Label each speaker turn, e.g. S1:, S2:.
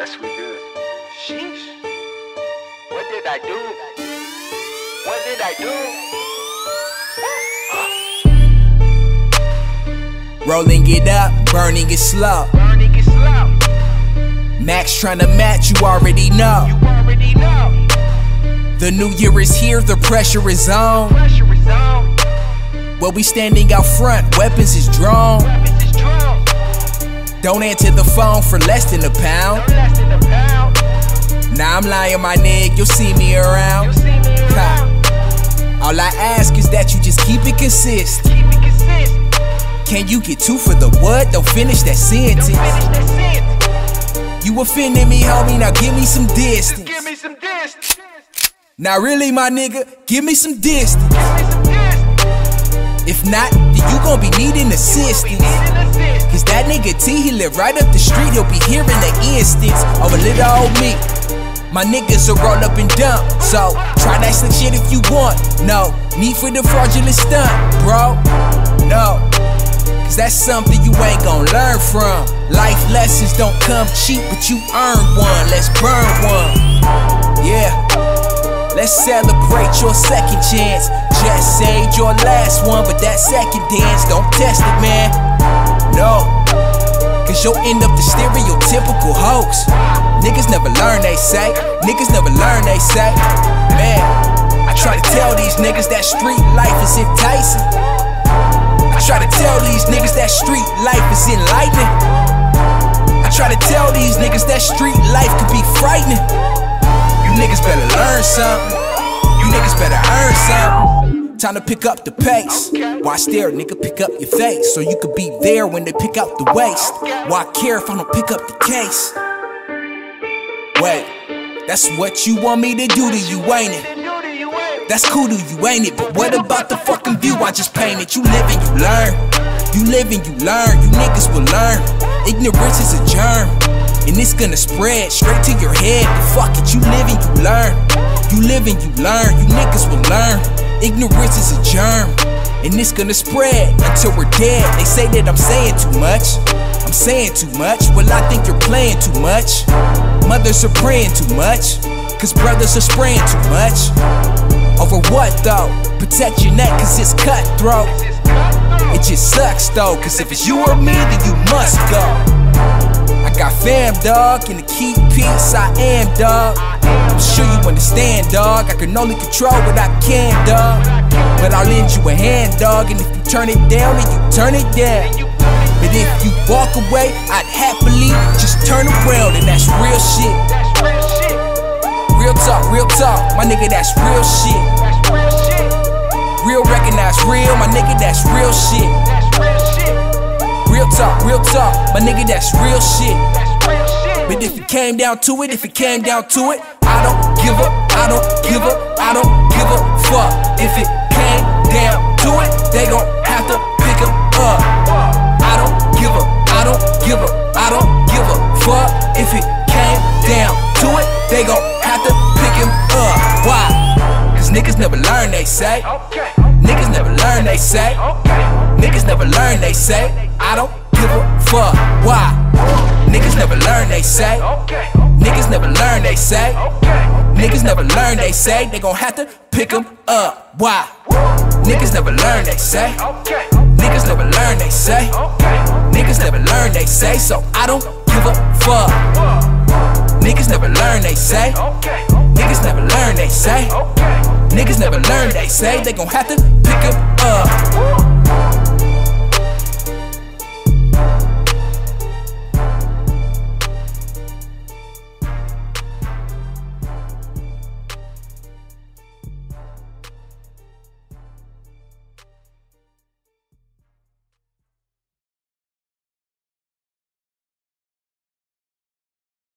S1: Yes, we do. Sheesh. What did I do? What did I do?
S2: Rolling it up, burning it slow.
S1: Burning it slow.
S2: Max tryna match, you already know.
S1: You already know.
S2: The new year is here, the pressure is on.
S1: Pressure is on.
S2: Well, we standing out front, weapons is drawn.
S1: Weapons is drawn.
S2: Don't answer the phone for less than a pound.
S1: No less than a pound.
S2: Nah, I'm lying, my nigga, you'll see me around.
S1: You'll see me around.
S2: All I ask is that you just keep it consistent.
S1: Keep it consistent.
S2: Can you get two for the what? Don't finish that sentence.
S1: Don't finish that sentence.
S2: You offended me, homie, now give me some distance.
S1: Give me some distance.
S2: Now really, my nigga, give me some distance.
S1: Give me some distance.
S2: If not, then you gon' be needing assistance. Cause that nigga T, he live right up the street, he'll be hearing the instance of a little old me. My niggas are roll up and dump, so try that slick shit if you want. No need for the fraudulent stunt, bro. No, cause that's something you ain't gon' learn from. Life lessons don't come cheap, but you earn one. Let's burn one. Yeah, let's celebrate your second chance. Just saved your last one, but that second dance, don't test it, man. No, cause you'll end up the stereotypical hoax. Niggas never learn, they say. Niggas never learn, they say. Man, I try to tell these niggas that street life is enticing. I try to tell these niggas that street life is enlightening. I try to tell these niggas that street life could be frightening. You niggas better learn something. You niggas better earn something. Time to pick up the pace. Watch there, nigga, pick up your face, so you could be there when they pick out the waist. Why care if I don't pick up the case? Wait, that's what you want me to do to you, ain't it? That's cool to you, ain't it? But what about the fucking view I just painted? You live and you learn. You live and you learn. You niggas will learn. Ignorance is a germ, and it's gonna spread straight to your head. But fuck it, you live and you learn. You live and you learn. You niggas will learn. Ignorance is a germ, and it's gonna spread until we're dead. They say that I'm saying too much. I'm saying too much. Well, I think you're playing too much. Mothers are praying too much, cause brothers are spraying too much. Over what though? Protect your neck cause it's cutthroat. It just sucks though, cause if it's you or me, then you must go. I got fam, dog, and to keep peace, I am, dog. I'm sure you understand, dog. I can only control what I can, dog. But I'll lend you a hand, dog, and if you turn it down, then you turn it down. But if you walk away, I'd happily just turn around, and that's real shit. Real talk, my nigga, that's real shit. Real recognize real, my nigga, that's real shit. Real talk, my nigga, that's real shit. But if it came down to it, I don't give up, I don't give a fuck. If it came down to it, they gon' have to pick him up. I don't give a fuck. If it came down to it, they gon' have to pick him up. Why? Cause niggas never learn, they say. Niggas never learn, they say. Niggas never learn, they say. I don't give a fuck. Why? Niggas never learn, they say. Niggas never learn, they say. Niggas never learn, they say. They gon' have to pick him up. Why? Niggas never learn, they say. Niggas never learn, they say. Niggas never learn, they say. So I don't give a fuck. Niggas never learn, they say. Niggas never learn, they say. Niggas never learn, they say. They gon' have to pick him up.